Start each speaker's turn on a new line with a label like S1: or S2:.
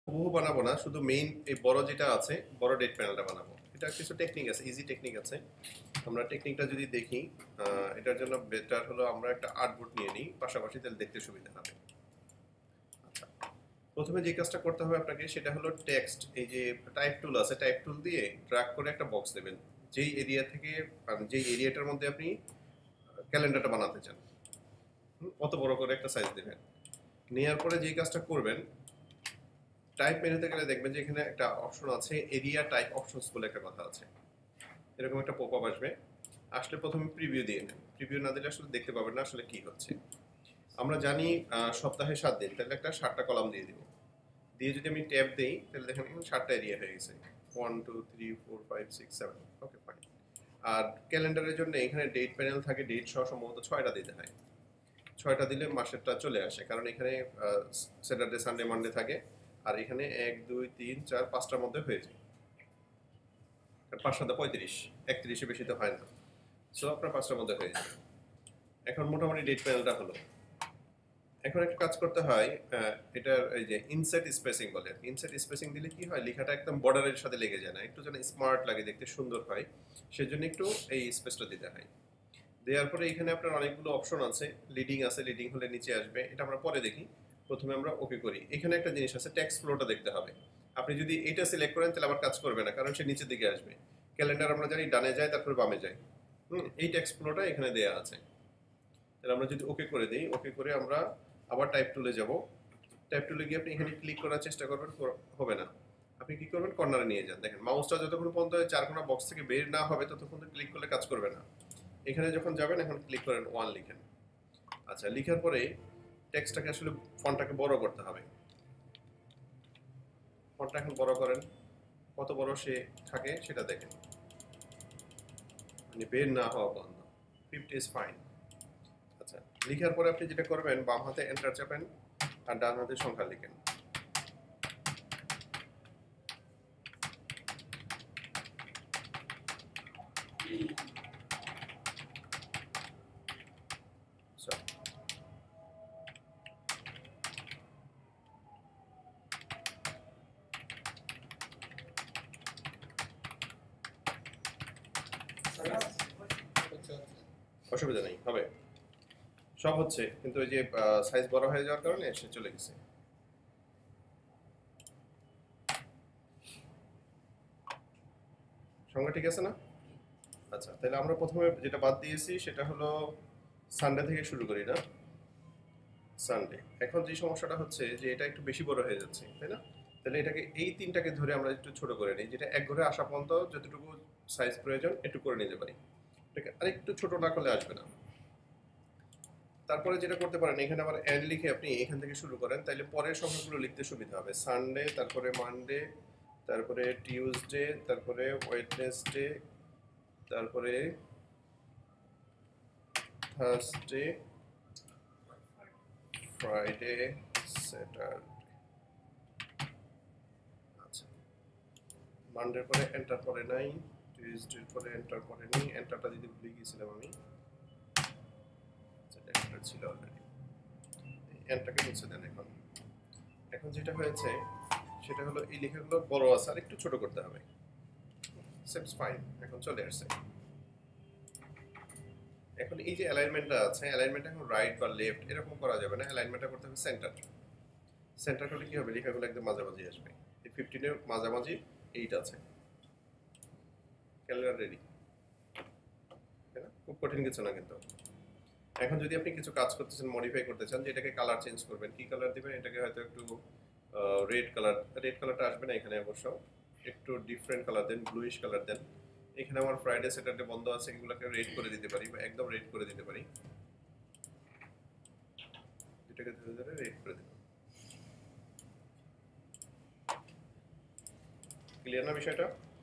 S1: হুবহু বানাবো না, শুধু মেইন এই বড় যেটা আছে, বড় ডেট প্যানেলটা বানাবো। এটা কিছু টেকনিক আছে, ইজি টেকনিক আছে। আমরা টেকনিকটা যদি দেখি, এটার জন্য বেটার হলো আমরা একটা আর্টবোর্ড নিয়ে নিই পাশাপাশি, তাহলে দেখতে সুবিধা হবে। আচ্ছা, প্রথমে যে কাজটা করতে হবে আপনাকে সেটা হলো টেক্সট, এই যে টাইপ টুল আছে, টাইপ টুল দিয়ে ড্র্যাগ করে একটা বক্স দেবেন যেই এরিয়া থেকে, যেই এরিয়াটার মধ্যে আপনি ক্যালেন্ডারটা বানাতে চান। অত বড় করে একটা সাইজ দেবেন। নেওয়ার পরে যেই কাজটা করবেন, টাইপ মেনুতে গেলে দেখবেন যে এখানে একটা অপশন আছে, এরিয়া টাইপ অপশনস বলে একটা কথা আছে। এরকম একটা পপ আপ আসবে, আসলে প্রথমে প্রিভিউ দিয়ে নেন। প্রিভিউ না দিলে আসলে দেখতে পাবেন না আসলে কি হচ্ছে। আমরা জানি সপ্তাহে 7 দিন, তাহলে একটা 7টা কলাম দিয়ে দিব। দিয়ে যদি আমি ট্যাব দেই, তাহলে দেখেন এখানে 7টা এরিয়া হয়ে গেছে। 1 2 3 4 5 6 7। ওকে, ফাইন। আর ক্যালেন্ডারের জন্য এখানে ডেট প্যানেল থাকে, ডেট সহ সম্ভবত 6টা দিতে হয়। 6টা দিলে মাসেরটা চলে আসে, কারণ এখানে স্যাটারডে সানডে মানডে থাকে। আর এখানে 1 2 3 4 5টার মধ্যে হয়ে যায়। 5 7 35, 31-এ বেশি তো হয় না। সো আপনার 5টার মধ্যে হয়ে যাবে। এখন মোটামুটি ডেট প্যানেলটা হলো। এখন একটা কাজ করতে হয়, এটার এই যে ইনসেট স্পেসিং বলে। ইনসেট স্পেসিং দিলে কি হয়, লেখাটা একদম বর্ডারের সাথে লেগে যায় না, একটু যেন স্মার্ট লাগে, দেখতে সুন্দর হয়, সেজন্য একটু এই স্পেসটা দিতে হয়। দেওয়ার পরে এখানে আপনার অনেকগুলো অপশন আছে, লিডিং আছে, লিডিং হলে নিচে আসবে, এটা আমরা পরে দেখি। প্রথমে আমরা ওকে করি। এখানে একটা জিনিস আছে, টেক্সট ফ্লোটা দেখতে হবে। আপনি যদি এটা সিলেক্ট করেন তাহলে আবার কাজ করবে না, কারণ সে নিচের দিকে আসবে। ক্যালেন্ডার আমরা জানি ডানে যায় তারপরে বামে যায়। এই টেক্সট ফ্লোটা এখানে দেয়া আছে। তাহলে আমরা যদি ওকে করে দিই, ওকে করে আমরা আবার টাইপ টুলে যাব। টাইপ টুলে গিয়ে আপনি এখানে ক্লিক করার চেষ্টা করবেন, হবে না। আপনি কি করবেন, কর্নারে নিয়ে যান। দেখেন মাউসটা যতক্ষণ পর্যন্ত চারকোনা বক্স থেকে বের না হবে ততক্ষণ ক্লিক করলে কাজ করবে না। এখানে যখন যাবেন, এখন ক্লিক করেন 1 লিখেন। আচ্ছা, লিখার পরে টেক্সটটাকে আসলে ফন্টটাকে বড় করতে হবে। ফন্টটা এখন বড় করেন, কত বড় সে থাকে সেটা দেখেন, মানে বের না হওয়া পর্যন্ত। 50 ইজ ফাইন। আচ্ছা, লিখার পরে আপনি যেটা করবেন, বাম হাতে এন্টার চাপেন আর ডান হাতে সংখ্যা লিখেন। So, অসুবিধা নেই, হবে। সব হচ্ছে, কিন্তু ওই যে সাইজ বড় হয়ে যাওয়ার কারণে সে চলে গেছে। সংখ্যা ঠিক আছে না? আচ্ছা, তাহলে আমরা প্রথমে যেটা বাদ দিয়েছি সেটা হলো সানডে থেকে শুরু করি না, সানডে। এখন যে সমস্যাটা হচ্ছে যে এটা একটু বেশি বড় হয়ে যাচ্ছে, তাই না? তাহলে এটাকে, এই তিনটাকে ধরে আমরা একটু ছোট করে নিই, যেটা এক ঘরে আসা পর্যন্ত যতটুকু সাইজ প্রয়োজন একটু করে নিতে পারি। এটাকে আরেকটু ছোট না করলে আসবে না। তারপরে যেটা করতে পারেন, এখানে আবার এন্ড লিখে আপনি এখান থেকে শুরু করেন, তাহলে পরের সংখ্যাগুলো লিখতে সুবিধা হবে। সানডে, তারপরে মানডে, তারপরে টিউসডে, তারপরে ওয়েডনেসডে, তারপরে থার্সডে, ফ্রাইডে, স্যাটারডে। আচ্ছা, মানডের পরে এন্টার করে নাই, টিউসডের পরে এন্টার করে নি, এন্টারটা দিতে ভুলে গিয়েছিলাম আমি। আচ্ছা, এন্টার ছিল অলরেডি, এন্টারকে মুছে দেন। এখন এখন যেটা হয়েছে সেটা হলো এই লেখাগুলো বড় আছে, আর একটু ছোট করতে হবে। সেমস ফাইন, এখন চলে আসছে। এখন এই যে অ্যালাইনমেন্টটা আছে, অ্যালাইনমেন্ট এখন রাইট বা লেফট এরকম করা যাবে না, অ্যালাইনমেন্টটা করতে হবে সেন্টার। সেন্টার করলে কি হবে, লেখাগুলো একদম মাঝামাঝি আসবে। এই 15-এর মাঝামাঝি 8 আছে। ক্যালেন্ডার রেডি, তাই না? খুব কঠিন কিছু না কিন্তু। এখন যদি আপনি কিছু কাজ করতেছেন, মডিফাই করতে চান, যে এটাকে কালার চেঞ্জ করবেন, কি কালার দিবেন, এটাকে হয়তো একটু রেড কালার, রেড কালারটা আসবে না এখানে অবশ্য, একটু ডিফারেন্ট কালার দেন, ব্লুইশ কালার দেন। এখানে আমার ফ্রাইডে স্যাটারডে বন্ধ আছে, এগুলোকে রেড করে দিতে পারি বা একদম রেড করে দিতে পারি। এটাকে ধরে ধরে রেড করে দিলাম। ক্লিয়ার না বিষয়টা?